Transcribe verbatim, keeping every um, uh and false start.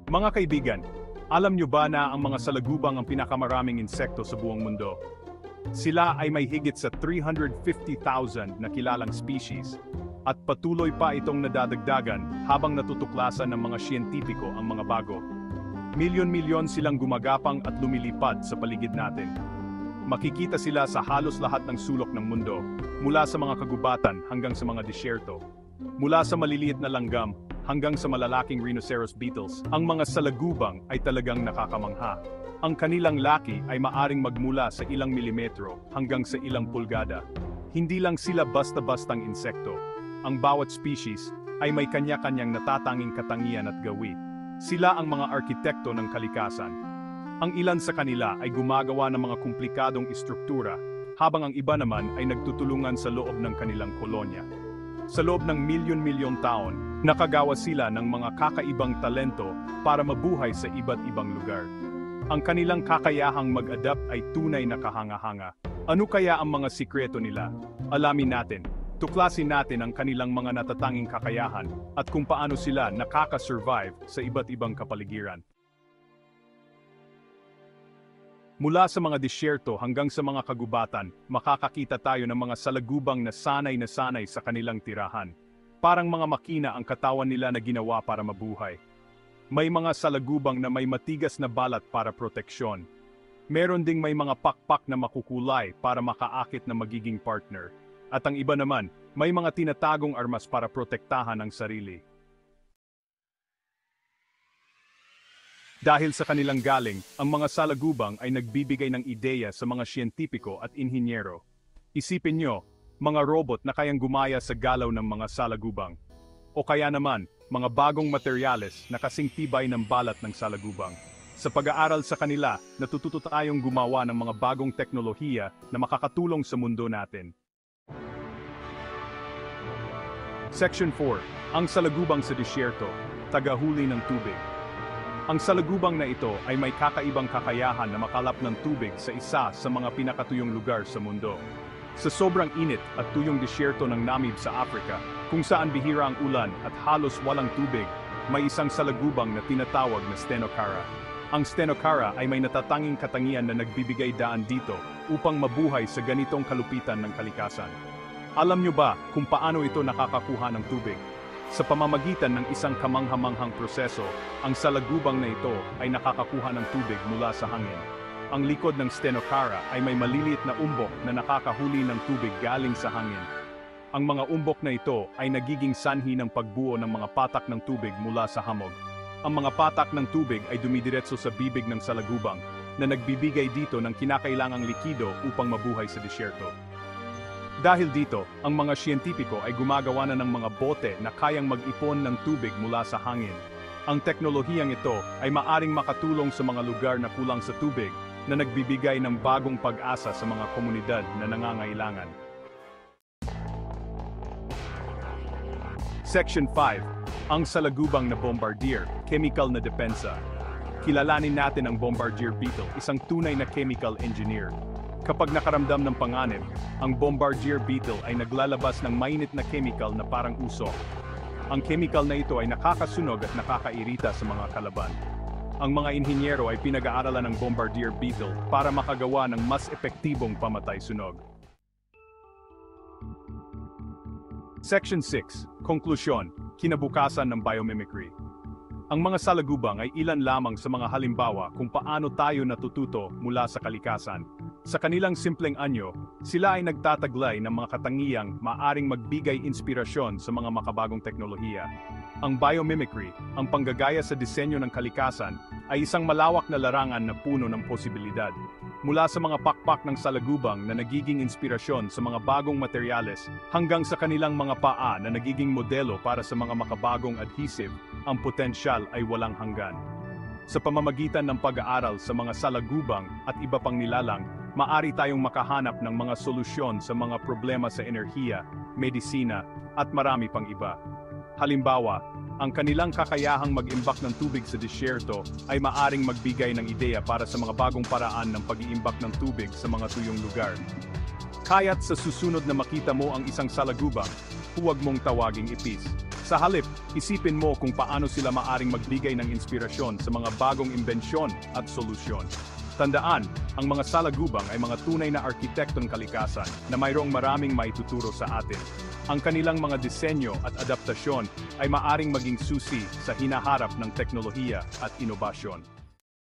Mga kaibigan, alam nyo ba na ang mga salagubang ang pinakamaraming insekto sa buong mundo? Sila ay may higit sa three hundred fifty thousand na kilalang species, at patuloy pa itong nadadagdagan habang natutuklasan ng mga siyentipiko ang mga bago. Milyon-milyon silang gumagapang at lumilipad sa paligid natin. Makikita sila sa halos lahat ng sulok ng mundo, mula sa mga kagubatan hanggang sa mga disyerto. Mula sa maliliit na langgam hanggang sa malalaking rhinoceros beetles, ang mga salagubang ay talagang nakakamangha. Ang kanilang laki ay maaring magmula sa ilang milimetro hanggang sa ilang pulgada. Hindi lang sila basta-bastang insekto. Ang bawat species ay may kanya-kanyang natatanging katangian at gawi. Sila ang mga arkitekto ng kalikasan. Ang ilan sa kanila ay gumagawa ng mga komplikadong istruktura, habang ang iba naman ay nagtutulungan sa loob ng kanilang kolonya. Sa loob ng milyon-milyong taon, nakagawa sila ng mga kakaibang talento para mabuhay sa iba't ibang lugar. Ang kanilang kakayahang mag-adapt ay tunay na kahanga-hanga. Ano kaya ang mga sikreto nila? Alamin natin. Tuklasin natin ang kanilang mga natatanging kakayahan at kung paano sila nakaka-survive sa iba't ibang kapaligiran. Mula sa mga disyerto hanggang sa mga kagubatan, makakakita tayo ng mga salagubang na sanay na sanay sa kanilang tirahan. Parang mga makina ang katawan nila na ginawa para mabuhay. May mga salagubang na may matigas na balat para proteksyon. Meron ding may mga pakpak na makukulay para makaakit na magiging partner. At ang iba naman, may mga tinatagong armas para protektahan ang sarili. Dahil sa kanilang galing, ang mga salagubang ay nagbibigay ng ideya sa mga siyentipiko at inhinyero. Isipin nyo, mga robot na kayang gumaya sa galaw ng mga salagubang. O kaya naman, mga bagong materyales na kasing tibay ng balat ng salagubang. Sa pag-aaral sa kanila, natututo tayong gumawa ng mga bagong teknolohiya na makakatulong sa mundo natin. Section four. Ang salagubang sa disyerto, tagahuli ng tubig. Ang salagubang na ito ay may kakaibang kakayahan na makalap ng tubig sa isa sa mga pinakatuyong lugar sa mundo. Sa sobrang init at tuyong disyerto ng Namib sa Africa, kung saan bihira ang ulan at halos walang tubig, may isang salagubang na tinatawag na Stenocara. Ang Stenocara ay may natatanging katangian na nagbibigay daan dito upang mabuhay sa ganitong kalupitan ng kalikasan. Alam nyo ba kung paano ito nakakakuha ng tubig? Sa pamamagitan ng isang kamanghamanghang proseso, ang salagubang na ito ay nakakakuha ng tubig mula sa hangin. Ang likod ng Stenocara ay may maliliit na umbok na nakakahuli ng tubig galing sa hangin. Ang mga umbok na ito ay nagiging sanhi ng pagbuo ng mga patak ng tubig mula sa hamog. Ang mga patak ng tubig ay dumidiretso sa bibig ng salagubang na nagbibigay dito ng kinakailangang likido upang mabuhay sa disyerto. Dahil dito, ang mga siyentipiko ay gumagawa na ng mga bote na kayang mag-ipon ng tubig mula sa hangin. Ang teknolohiyang ito ay maaring makatulong sa mga lugar na kulang sa tubig na nagbibigay ng bagong pag-asa sa mga komunidad na nangangailangan. Section five. Ang salagubang na bombardier, chemical na depensa. Kilalanin natin ang bombardier beetle, isang tunay na chemical engineer. Kapag nakaramdam ng panganib, ang bombardier beetle ay naglalabas ng mainit na chemical na parang usok. Ang chemical na ito ay nakakasunog at nakakairita sa mga kalaban. Ang mga inhinyero ay pinag-aaralan ng bombardier beetle para makagawa ng mas epektibong pamatay-sunog. Section six. Konklusyon, kinabukasan ng biomimicry. Ang mga salagubang ay ilan lamang sa mga halimbawa kung paano tayo natututo mula sa kalikasan. Sa kanilang simpleng anyo, sila ay nagtataglay ng mga katangiyang maaring magbigay inspirasyon sa mga makabagong teknolohiya. Ang biomimicry, ang panggagaya sa disenyo ng kalikasan, ay isang malawak na larangan na puno ng posibilidad. Mula sa mga pakpak ng salagubang na nagiging inspirasyon sa mga bagong materyales, hanggang sa kanilang mga paa na nagiging modelo para sa mga makabagong adhesive, ang potensyal ay walang hanggan. Sa pamamagitan ng pag-aaral sa mga salagubang at iba pang nilalang, maari tayong makahanap ng mga solusyon sa mga problema sa enerhiya, medisina, at marami pang iba. Halimbawa, ang kanilang kakayahang mag-imbak ng tubig sa disyerto ay maaring magbigay ng ideya para sa mga bagong paraan ng pag-iimbak ng tubig sa mga tuyong lugar. Kaya't sa susunod na makita mo ang isang salagubang, huwag mong tawaging ipis. Sa halip, isipin mo kung paano sila maaring magbigay ng inspirasyon sa mga bagong imbensyon at solusyon. Tandaan, ang mga salagubang ay mga tunay na arkitektong kalikasan na mayroong maraming maituturo sa atin. Ang kanilang mga disenyo at adaptasyon ay maaring maging susi sa hinaharap ng teknolohiya at inobasyon.